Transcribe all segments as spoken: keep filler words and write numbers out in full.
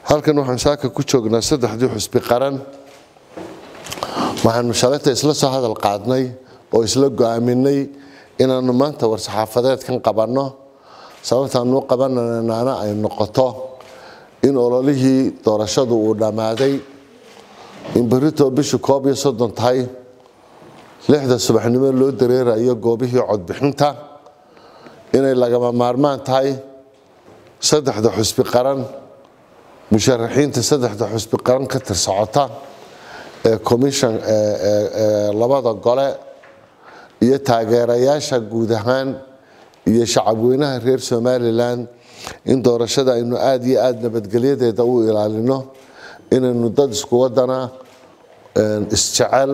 halkan waxaan saaka ku joognaa saddexdii xusbi qaran waxaanu shalayta isla soo hadal qaadnay oo isla go'aaminay inaanu maanta war saxaafadeedkan qabanno sababtaanu qabananaana ay noqoto in ololihii doorashadu uu dhamaaday in berito bishu koob iyo soddon tahay lixda subaxnimo loo dareerayo goobihii codbixinta inay lagama maarmaan tahay saddexda xusbi qaran musharaxiinta saddexda xusbi qaran ka tirsocota ee commission ee labada gole iyo taageerayaasha guud ahaan iyo shacabweynaha reer Somaliland in doorashada aynu aad iyo aad nabadgelyadeeda u ilaalino inaynu dad isku wadana isjecel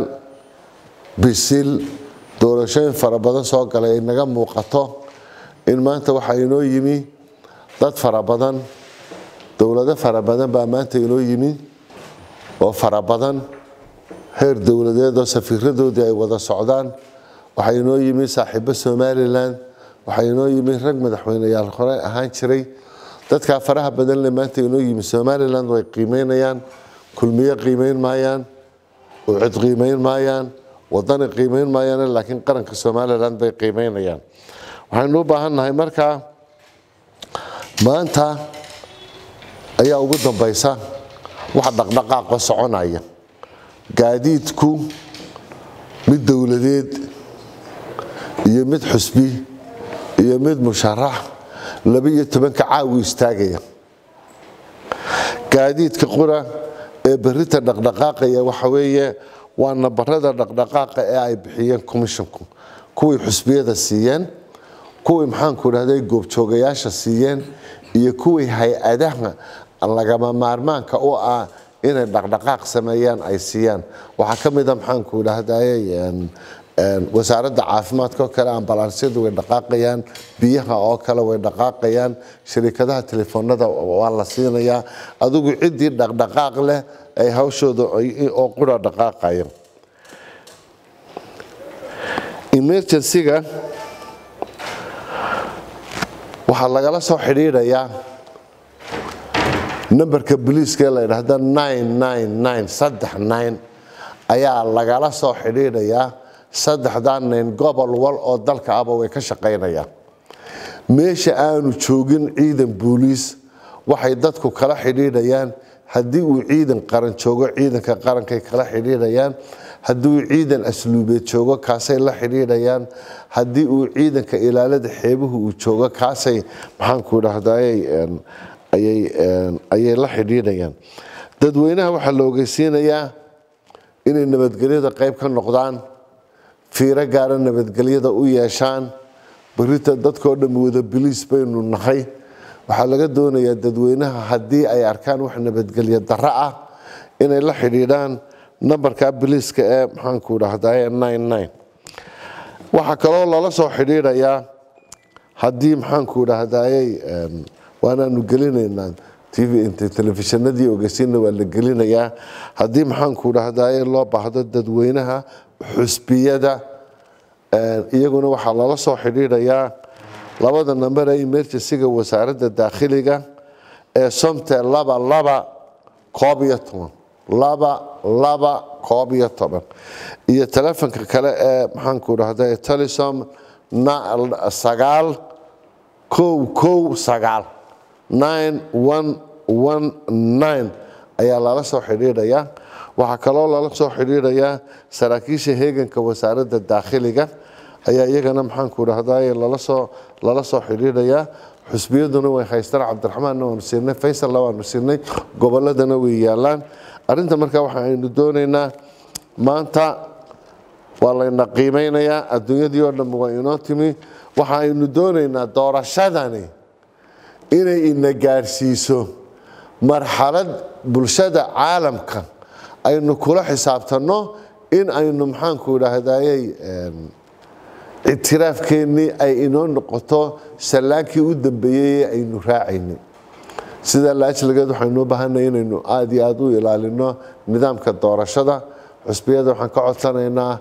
bisil doorashooyin fara badan soo galay inaga muuqato in maanta waxa inoo yimi dad fara badan dawlado fara badan baa maanta inoo yimi oo fara badan heer dawladeed oo safiiradoodii ay wada socdaan waxa inoo yimi saaxiibo Somaliland waxa inoo yimi rag madaxweynayaal hore ahaan jiray dadka faraha badan le maanta inoo yimi Somaliland way qiimeynayaan kulmiye qiimeyn maayaan oo cid qiimeyn maayaan waddan qiimeyn maayaan laakiin qaranka Somaliland bay qiimeynayaan waxaan u baahanahay marka maanta ayaa ugu dambaysa wax dhaqdhaqaaq soconaya gaadiidku mid dawladeed iyo mid xusbi iyo mid musharax laba iyo toban ka caawi istaagaya gaadiidka qura ee berita dhaqdhaqaaqaya waxa weeye waa nabarada dhaqdhaqaaqa ee ay bixiyeen commissionku kuwii xusbiyada siiyeen kuwii maxaan ku raahday goobjoogayaasha siiyeen iyo kuwii hay'adaha lagama maarmaanka oo ah inay dhaqdhaqaaq sameeyaan ay siiyaan waxa kamid ah maxaan ku raahday wasaaradda caafimaadka oo kale ambalaansiyadu way dhaqaaqayaan biyaha oo kale way dhaqaaqayaan shirkadaha telefoonada waa la siinayaa adigu cidii dhaqdhaqaaq leh ay hawshooda oo qura dhaqaaqayo emergency-ga waxa lagala soo xiriirayaa numberka booliiska la yiraahdo nine nine nine saddex nine ayaa lagala soo xiriirayaa saddexdan nin gobol wal oo dalka aba way ka shaqeynayaan meesha aanu joogin ciidan booliis waxay dadku kala xiriirayaan haddii uu ciidan qaran joogo ciidanka qarankay kala xiriirayaan haddii uu ciidan asluubeed joogo kaasay la xiriirayaan haddii uu ciidanka ilaalada xeebuhu uu joogo kaasay maxaan ku raahday ayay ayay la xiriirayaan dadweynaha waxa la ogeysiinayaa inay nabadgelyada qayb ka noqdaan fiiro gaar ah nabadgelyada u yeeshaan berita dadkoo dhan wada biliis baynu nahay waxa laga doonayaa dadweynaha haddii ay arkaan wax nabadgelyo darro ah inay la xiriiraan numberka biliiska ee maxaan ku raahday nine nine waxa kaloo lala soo xiriirayaa haddii maxaan ku raahday waanaanu gelinaynaa tv inta telefishinadii ogeysiina waa la gelinayaa haddii maxaan ku raahday loo baahdo dadweynaha xusbiyada iyaguna waxa lala soo xiriirayaa labada number ee emergency-ga wasaaradda dakhliga ee somte laba laba koob iyo toban laba laba koob iyo toban iyo telefoonka kale ee maxaan ku raahday telesom sagaal kow kow sagaal nine one one nine ayaa lala soo xiriirayaa waxa kaloo lala soo xiriirayaa saraakiisha heeganka wasaaradda dakhliga ayaa iyagana maxaan ku raahday lala soo lala soo xiriirayaa xusbiyaduna way haystaan Cabdiraxmaan waanu siinay Faysal waanu siinay goboladana way yaalaan arinta marka waxa aynu doonaynaa maanta waa la qiimeynayaa adduunyadii oo dhan waa inoo timi waxa aynu doonaynaa doorashadani inay ina gaarsiiso marxalad bulshada caalamka aynu kula xisaabtano in aynu maxaan ku raahday itiraafkeeni ay inoo noqoto salaankii u dambeeyay aynu raacaynay sida laajlageed waxaynu u baahanahay inaynu aad iyo aad u ilaalino nidaamka doorashada xusbiyada waxaan ka codsanaynaa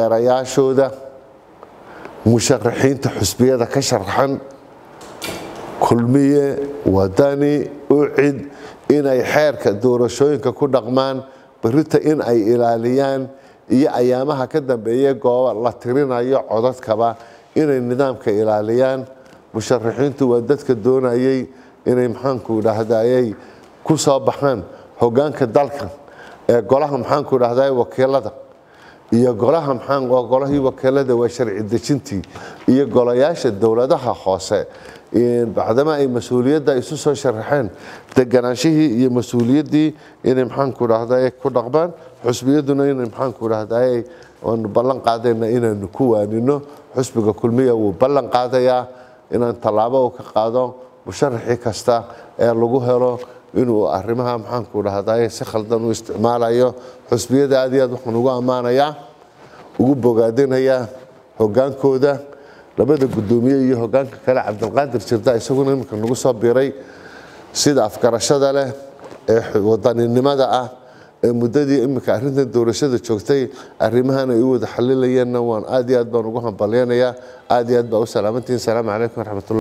taageerayaashooda musharaxiinta xusbiyada ka sharaxan kulmiye wadani ucid inay xeerka doorashooyinka ku dhaqmaan barita in ay ilaaliyaan iyo ayaamaha ka dambeeyay goob la tirinayo codadkaba inay nidaamka ilaaliyaan musharaxiintu waa dadka doonayay inay maxaan ku dhahdayay ku soo baxaan hoggaanka dalka ee golaha maxaan ku dhahday wakiilada iyo golaha maxaan oo golahii wakiilada waa sharci dejintii iyo golayaasha dawladaha hoose in bacdama ay mas'uuliyadda isu soo sharaxeen deganaanshihi iyo mas'uuliyaddii inay maxaan ku dhahday ku dhaqmaan xusbiyaduna inay maxaan ku dhahday oo ballan qaadayna inaanu ku waanino xusbiga kulmiye uu ballan qaadayaa inaan talaabo ka qaado musharaxi kasta ee lagu helo inuu arrimaha maxaan ku dhahday si khaldan u isticmaalayo xusbiyada aad iyo aad waxaan ugu amaanayaa ugu bogaadinayaa hoggaankooda labada gudoomiye iyo hoggaanka kale Cabdulqaadir Jirda isaguna imika nagu soo biiray sida afgarashada leh ee wadaninimada ah ee muddadii imika arrintan doorashada joogtay arrimahan ay u wada xalilayeen waan aad iyo aad baan ugu hambalyeynaya aad iyo aad baa u salaamantiin salaamu calaykum waraxmatullahi